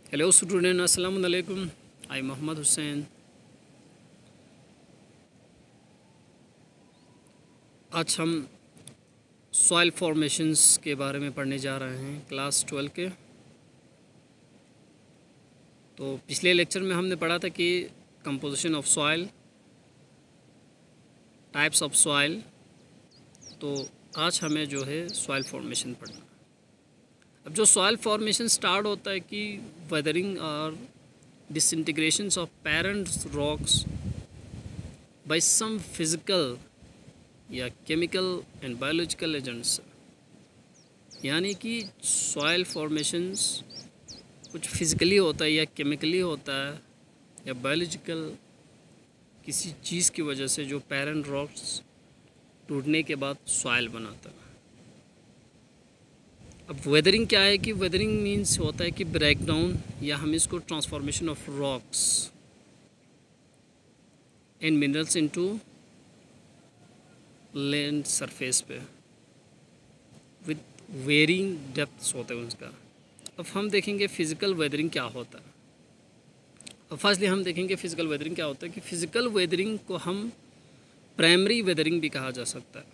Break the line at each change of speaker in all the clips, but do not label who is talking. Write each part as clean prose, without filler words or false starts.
Hello student, अस्सलाम वालेकुम। आई मोहम्मद हुसैन। आज हम सॉइल फॉर्मेशंस के बारे में पढ़ने जा रहे हैं क्लास 12 के। तो पिछले लेक्चर में हमने पढ़ा था कि composition of soil, types of soil. तो आज हमें जो है सॉइल फॉर्मेशन पढ़ना। अब जो सॉइल फॉर्मेशन स्टार्ट होता है कि वेदरिंग और disintegrations of parent rocks by some physical या chemical and biological agents, यानी कि सॉइल फॉर्मेशंस कुछ फिज़िकली होता है या केमिकली होता है या बायोलॉजिकल किसी चीज़ की वजह से जो पेरेंट रॉक्स टूटने के बाद सॉइल बनाता है। अब वेदरिंग क्या है कि वेदरिंग मीन्स होता है कि ब्रेक डाउन या हम इसको transformation of rocks and minerals into land surface पे विद वेरिंग डेप्थ्स होते हैं उसका। अब हम देखेंगे फिज़िकल वेदरिंग क्या होता है। अब फर्स्टली हम देखेंगे फिज़िकल वेदरिंग क्या होता है कि फ़िज़िकल वेदरिंग को हम प्राइमरी वेदरिंग भी कहा जा सकता है।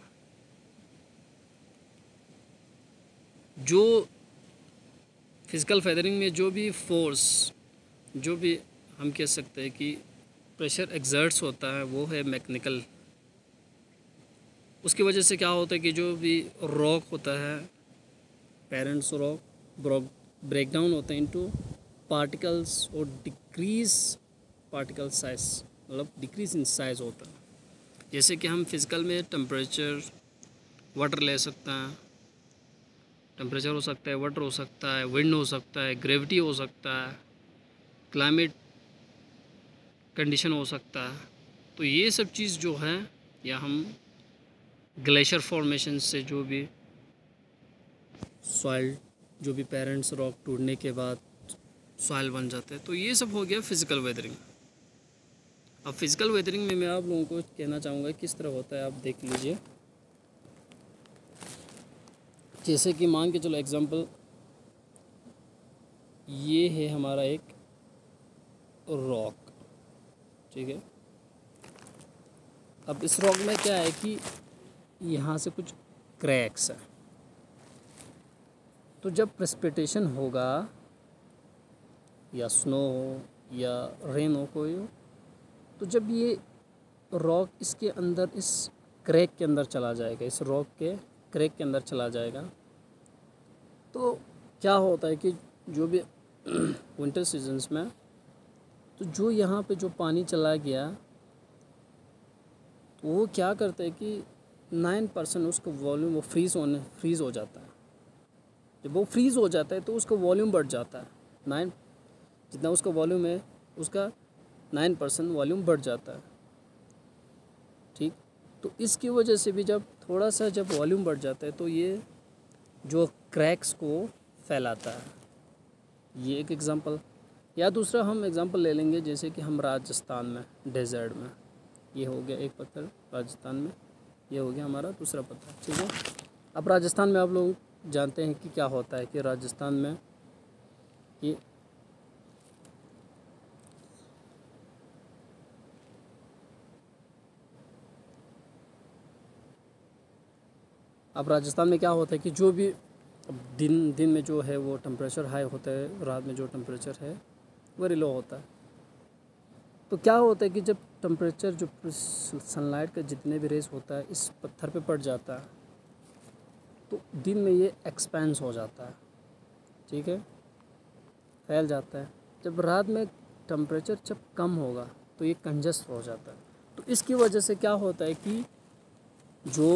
जो फिज़िकल वेदरिंग में जो भी फोर्स, जो भी हम कह सकते हैं कि प्रेशर एक्सर्ट्स होता है वो है मैकेनिकल। उसकी वजह से क्या होता है कि जो भी रॉक होता है, पेरेंट्स रॉक ब्रेक डाउन होता है इनटू पार्टिकल्स और डिक्रीज पार्टिकल साइज, मतलब डिक्रीज इन साइज होता है। जैसे कि हम फिज़िकल में टेम्परेचर, वाटर ले सकते हैं। टेम्परेचर हो सकता है, वाटर हो सकता है, विंड हो सकता है, ग्रेविटी हो सकता है, क्लाइमेट कंडीशन हो सकता है। तो ये सब चीज़ जो है, या हम ग्लेशियर फॉर्मेशन से जो भी सॉइल, जो भी पेरेंट्स रॉक टूटने के बाद सॉइल बन जाते हैं, तो ये सब हो गया फिज़िकल वेदरिंग। अब फिज़िकल वेदरिंग में मैं आप लोगों को कहना चाहूँगा किस तरह होता है, आप देख लीजिए। जैसे कि मान के चलो एग्जांपल, ये है हमारा एक रॉक, ठीक है। अब इस रॉक में क्या है कि यहाँ से कुछ क्रैक्स है। तो जब प्रेसिपिटेशन होगा या स्नो हो या रेन हो कोई हो, तो जब ये रॉक इसके अंदर, इस क्रैक के अंदर चला जाएगा, इस रॉक के क्रैक के अंदर चला जाएगा, तो क्या होता है कि जो भी विंटर सीजन्स में, तो जो यहाँ पे जो पानी चला गया, तो वो क्या करता है कि 9% उसका वॉल्यूम वो फ्रीज़ हो जाता है। जब वो फ्रीज़ हो जाता है तो उसका वॉल्यूम बढ़ जाता है। 9, जितना उसका वॉल्यूम है उसका 9% वॉल्यूम बढ़ जाता है, ठीक। तो इसकी वजह से भी जब थोड़ा सा जब वॉल्यूम बढ़ जाता है तो ये जो क्रैक्स को फैलाता है। ये एक एग्ज़ाम्पल। या दूसरा हम एग्ज़ाम्पल ले लेंगे, जैसे कि हम राजस्थान में डेजर्ट में, ये हो गया एक पत्थर राजस्थान में, ये हो गया हमारा दूसरा पत्थर, ठीक है। अब राजस्थान में आप लोग जानते हैं कि क्या होता है कि राजस्थान में ये अब राजस्थान में क्या होता है कि जो भी दिन में जो है वो टेम्परेचर हाई होता है, रात में जो टेम्परेचर है वेरी लो होता है। तो क्या होता है कि जब टेम्परेचर, जो सनलाइट का जितने भी रेस होता है इस पत्थर पे पड़ जाता है, तो दिन में ये एक्सपेंस हो जाता है, ठीक है, फैल जाता है। जब रात में टेम्परेचर जब कम होगा तो ये कंजस्ट हो जाता है। तो इसकी वजह से क्या होता है कि जो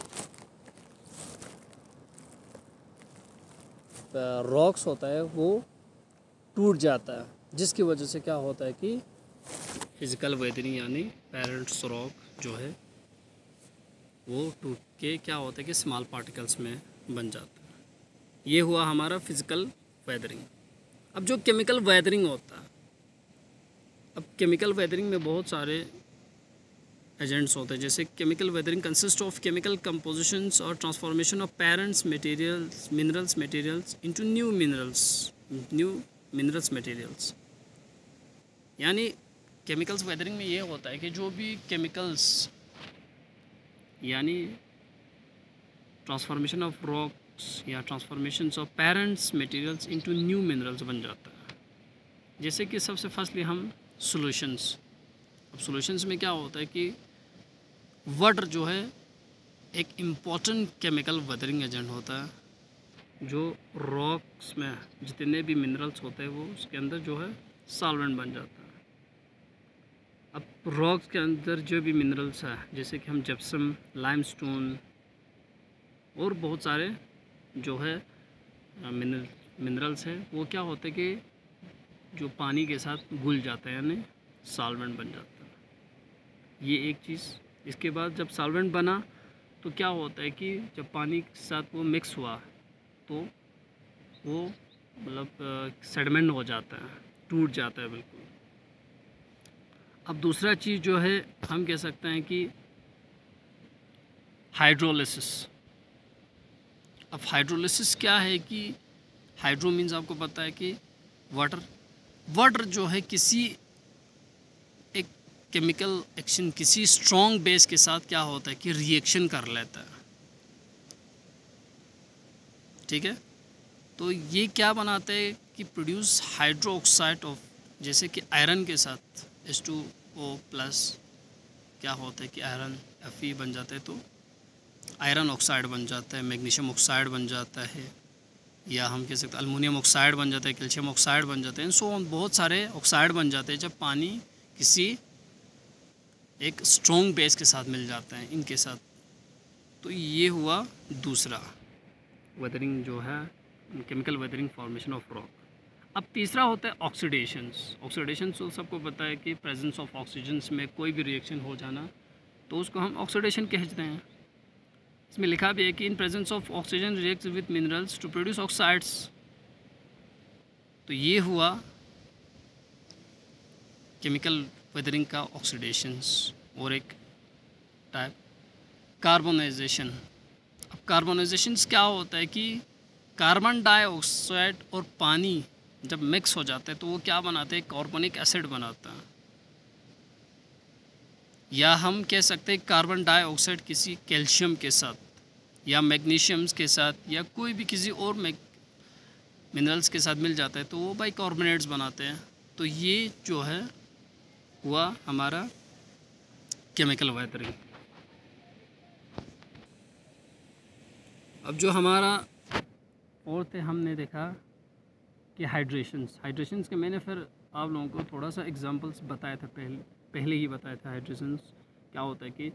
रॉक्स होता है वो टूट जाता है, जिसकी वजह से क्या होता है कि फिज़िकल वेदरिंग यानी पेरेंट्स रॉक जो है वो टूट के क्या होता है कि स्मॉल पार्टिकल्स में बन जाता है। ये हुआ हमारा फिज़िकल वेदरिंग। अब जो केमिकल वेदरिंग होता है, अब केमिकल वेदरिंग में बहुत सारे एजेंट्स होते हैं। जैसे chemical weathering consist of chemical compositions और transformation of parents materials, minerals materials into new minerals materials. यानी केमिकल्स वेदरिंग में ये होता है कि जो भी केमिकल्स यानी ट्रांसफॉर्मेशन ऑफ रॉक्स या transformation of parents materials into new minerals बन जाता है। जैसे कि सबसे फर्स्टली हम सॉल्यूशंस। अब सॉल्यूशंस में क्या होता है कि वाटर जो है एक इम्पॉर्टेंट केमिकल वेदरिंग एजेंट होता है, जो रॉक्स में जितने भी मिनरल्स होते हैं वो उसके अंदर जो है सॉल्वेंट बन जाता है। अब रॉक्स के अंदर जो भी मिनरल्स है जैसे कि हम जिप्सम, लाइमस्टोन और बहुत सारे जो है मिनरल्स हैं, वो क्या होते हैं कि जो पानी के साथ घुल जाते हैं यानी सॉल्वेंट बन जाता है। ये एक चीज़। इसके बाद जब सॉल्वेंट बना तो क्या होता है कि जब पानी के साथ वो मिक्स हुआ तो वो मतलब सेडमेंट हो जाता है, टूट जाता है बिल्कुल। अब दूसरा चीज़ जो है हम कह सकते हैं कि हाइड्रोलिसिस। अब हाइड्रोलिसिस क्या है कि हाइड्रो मीन्स आपको पता है कि वाटर। वाटर जो है किसी एक केमिकल एक्शन किसी स्ट्रॉन्ग बेस के साथ क्या होता है कि रिएक्शन कर लेता है, ठीक है। तो ये क्या बनाते हैं कि प्रोड्यूस हाइड्रो ऑक्साइड ऑफ, जैसे कि आयरन के साथ H2O प्लस क्या होता है कि आयरन Fe बन जाता है तो आयरन ऑक्साइड बन जाता है, मैग्नीशियम ऑक्साइड बन जाता है, या हम कह सकते हैं अल्मुनियम ऑक्साइड बन जाता है, कैल्शियम ऑक्साइड बन जाते हैं। सो बहुत सारे ऑक्साइड बन जाते हैं जब पानी किसी एक स्ट्रॉन्ग बेस के साथ मिल जाता है इनके साथ। तो ये हुआ दूसरा वेदरिंग जो है chemical weathering formation of rock. अब तीसरा होता है ऑक्सीडेशंस। ऑक्सीडेशंस तो सबको पता है कि प्रेजेंस ऑफ ऑक्सीजन्स में कोई भी रिएक्शन हो जाना तो उसको हम ऑक्सीडेशन कहते हैं। इसमें लिखा भी है कि in presence of oxygen reacts with minerals to produce oxides. तो ये हुआ केमिकल वेदरिंग का ऑक्सीडेशंस। और एक टाइप कार्बोनाइजेशन। अब कार्बोनाइजेशंस क्या होता है कि कार्बन डाइऑक्साइड और पानी जब मिक्स हो जाता है तो वो क्या बनाते हैं, कार्बोनिक एसिड बनाता है। या हम कह सकते हैं कार्बन डाइऑक्साइड किसी कैल्शियम के साथ या मैग्नीशियम्स के साथ या कोई भी किसी और मिनरल्स के साथ मिल जाता है तो वो बाइकार्बोनेट्स बनाते हैं। तो ये जो है हुआ हमारा केमिकल वेदरिंग। अब जो हमारा फोर्थ है, हमने देखा कि हाइड्रेशंस के मैंने फिर आप लोगों को थोड़ा सा एग्जांपल्स बताया था, पहले ही बताया था। हाइड्रेशंस क्या होता है कि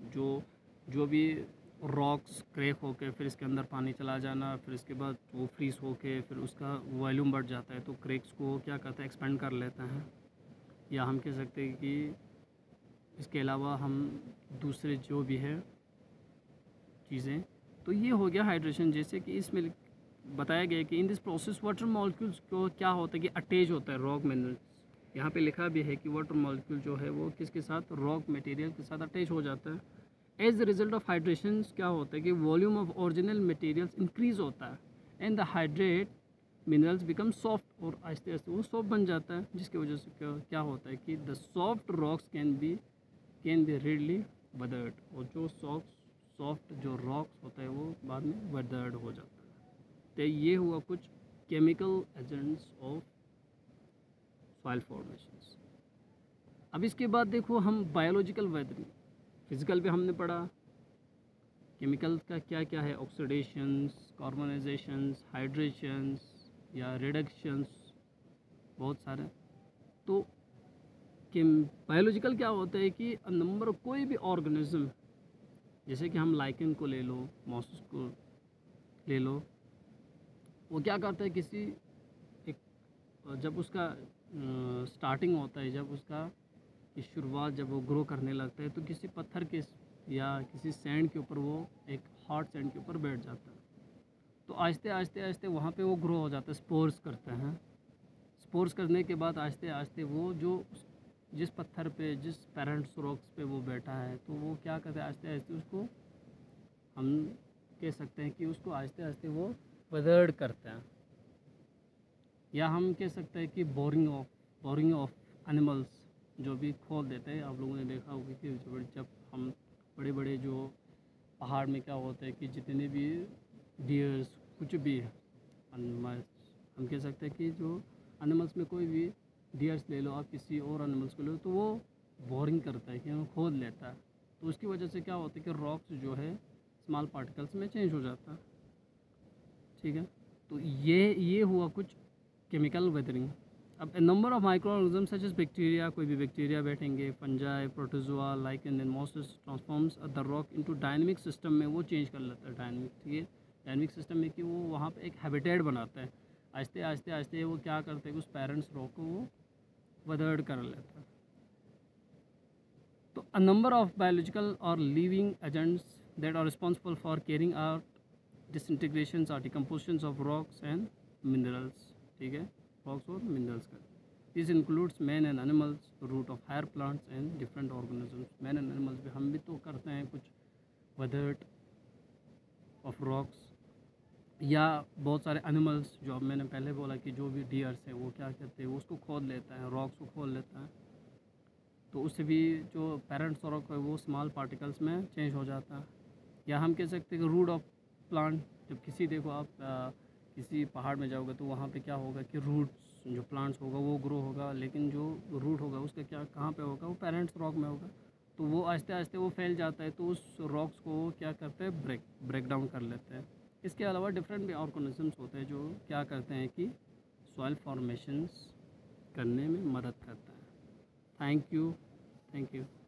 जो भी रॉक्स क्रैक होके फिर इसके अंदर पानी चला जाना, फिर इसके बाद वो फ्रीज होके फिर उसका वॉल्यूम बढ़ जाता है तो क्रैक्स को क्या करता है, एक्सपेंड कर लेता है। या हम कह सकते हैं कि इसके अलावा हम दूसरे जो भी है चीज़ें, तो ये हो गया हाइड्रेशन। जैसे कि इसमें बताया गया कि in this process water molecules को क्या होता है कि अटैच होता है रॉक मिनरल्स। यहाँ पे लिखा भी है कि वाटर मॉलिक्यूल जो है वो किसके साथ, रॉक मटेरियल के साथ अटैच हो जाता है। As the result of hydration क्या होता है कि volume of original materials increase होता है and the hydrate minerals become soft, और आहिस्ते आहिस्ते वो सॉफ्ट बन जाता है, जिसकी वजह से क्या होता है कि the soft rocks can be readily weathered. और जो सॉफ्ट जो रॉक्स होता है वो बाद में वेदर्ड हो जाता है। तो ये हुआ कुछ chemical agents of soil formations. अब इसके बाद देखो हम बायोलॉजिकल वेदरिंग। फिजिकल पे हमने पढ़ा केमिकल्स का क्या क्या है, ऑक्सीडेशंस, कार्बोनाइजेशंस, हाइड्रेशंस या रिडक्शंस, बहुत सारे। तो बायोलॉजिकल क्या होता है कि नंबर कोई भी ऑर्गेनिज्म, जैसे कि हम लाइकन को ले लो, मॉस को ले लो, वो क्या करता है किसी एक जब उसका स्टार्टिंग होता है, जब उसका की शुरुआत जब वो ग्रो करने लगता है तो किसी पत्थर के या किसी सैंड के ऊपर वो एक हार्ड सैंड के ऊपर बैठ जाता है। तो आहिस्ते आहिस्ते आहिस्ते वहाँ पे वो ग्रो हो जाता है, स्पोर्स करते हैं। स्पोर्स करने के बाद आहिस्ते आहिस्ते वो जो जिस पत्थर पे, जिस पेरेंट्स रॉक्स पे वो बैठा है, तो वो क्या करते हैं आहिस्ते आहिस्ते उसको हम कह सकते हैं कि उसको आहिस्ते आहिस्ते वो वेदर्ड करते हैं। या हम कह सकते हैं कि बोरिंग ऑफ एनिमल्स जो भी खोल देते हैं। आप लोगों ने देखा होगा कि जब हम बड़े बड़े जो पहाड़ में क्या होता है कि जितने भी डियर्स कुछ भी है, हम कह सकते हैं कि जो एनिमल्स में कोई भी डियर्स ले लो, आप किसी और एनिमल्स को ले लो, तो वो बोरिंग करता है कि वो खोद लेता है। तो उसकी वजह से क्या होता है कि रॉक्स जो है स्मॉल पार्टिकल्स में चेंज हो जाता है। ठीक है, तो ये हुआ कुछ केमिकल वेदरिंग। अब a number of microorganism such as bacteria, कोई भी बैक्टीरिया बैठेंगे, fungi, protozoa, lichen and mosses transforms the rock into dynamic system में वो चेंज कर लेता है डायनेमिक। ठीक है, डायनेमिक सिस्टम में कि वो वहाँ पे एक हैबिटेट बनाता है। आहिस्ते आहिस्ते आहिस्ते वो क्या करते हैं, उस पेरेंट्स रॉक को वो वेदर्ड कर लेता है। तो अ नंबर ऑफ बायोलॉजिकल और living agents that are responsible for carrying out disintegrations or decompositions of rocks and minerals। ठीक है, रॉक्स और मिनरल्स का। This includes man and animals, root of higher plants and different organisms. Man and animals भी, हम भी तो करते हैं कुछ वेदर्ड ऑफ रॉक्स, या बहुत सारे एनिमल्स जो अब मैंने पहले बोला कि जो भी डियर्स हैं वो क्या करते हैं, वो उसको खोद लेता है, रॉक्स को खोद लेता है। तो उससे भी जो पेरेंट्स रॉक है वो स्मॉल पार्टिकल्स में चेंज हो जाता है। या हम कह सकते हैं कि रूट ऑफ प्लांट, जब किसी देखो आप किसी पहाड़ में जाओगे तो वहाँ पे क्या होगा कि रूट्स जो प्लांट्स होगा वो ग्रो होगा, लेकिन जो रूट होगा उसका क्या कहाँ पे होगा, वो पेरेंट्स रॉक में होगा। तो वो आहिस्ते आहिस्ते वो फैल जाता है, तो उस रॉक्स को वो क्या करते हैं, ब्रेक डाउन कर लेते हैं। इसके अलावा डिफरेंट भी ऑर्गेनिजम्स होते हैं जो क्या करते हैं कि सॉइल फॉर्मेशंस करने में मदद करता है। Thank you.